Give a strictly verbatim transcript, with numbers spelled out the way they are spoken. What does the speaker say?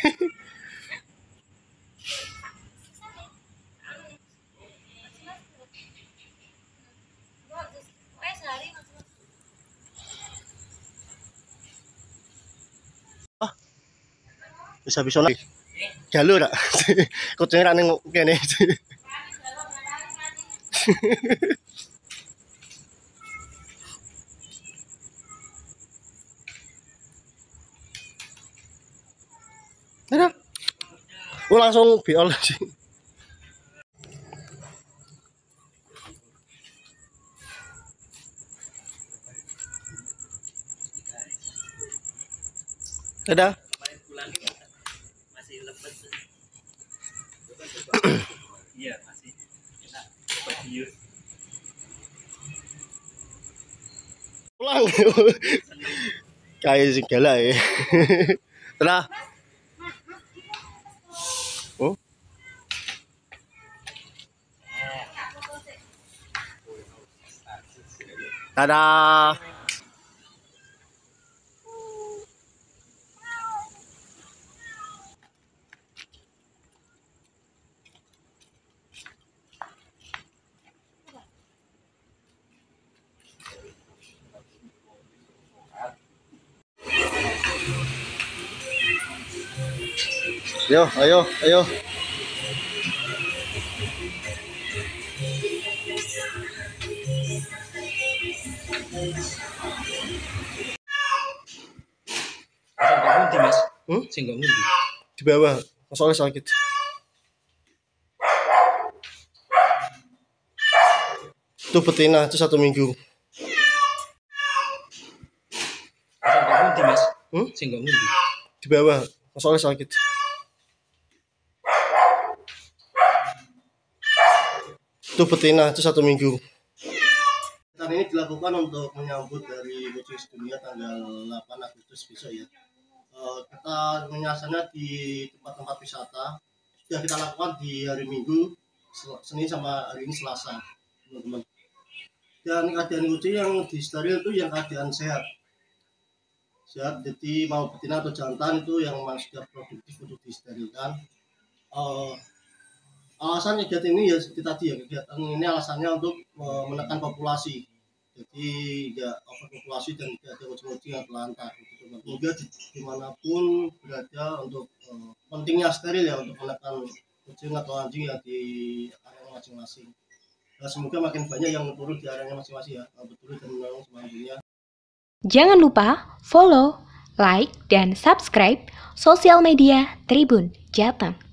Oh, bisa-bisa lagi. Jalur tak? Kucingnya ra ning kene. Ada. Oh, langsung biol sih. Ada. Masih lepet. Iya, masih. Kita bius. Pulang. Kayak segala ya. Telah. Oh. Dadah. Ayo, ayo, ayo. Singkong mundi, Mas. Hmm? Singkong mundi. Di bawah, soalnya sakit. Itu betina, itu satu minggu. Singkong mundi, Mas. Hmm? Singkong mundi. Di bawah, soalnya sakit. Itu betina, itu satu minggu. Kegiatan ini dilakukan untuk menyambut dari kucing sedunia tanggal delapan Agustus besok ya. Uh, kita menyasarnya di tempat-tempat wisata. Sudah kita lakukan di hari Minggu, Senin sama hari ini Selasa, teman-teman. Dan keadaan kucing yang disteril itu yang keadaan sehat. Sehat, jadi mau betina atau jantan itu yang masih sudah produktif untuk disterilkan. Uh, alasan kegiatan ini ya seperti tadi ya, kegiatan ini alasannya untuk uh, menekan populasi. Jadi tidak overpopulasi dan tidak ada kucing-kucing yang telantar. Sehingga dimanapun berada untuk uh, pentingnya steril ya untuk menekan kucing atau anjing yang di area masing-masing. Nah, semoga makin banyak yang turun di area masing-masing ya, betul dan menolong semuanya. Jangan lupa follow, like, dan subscribe sosial media Tribun Jateng.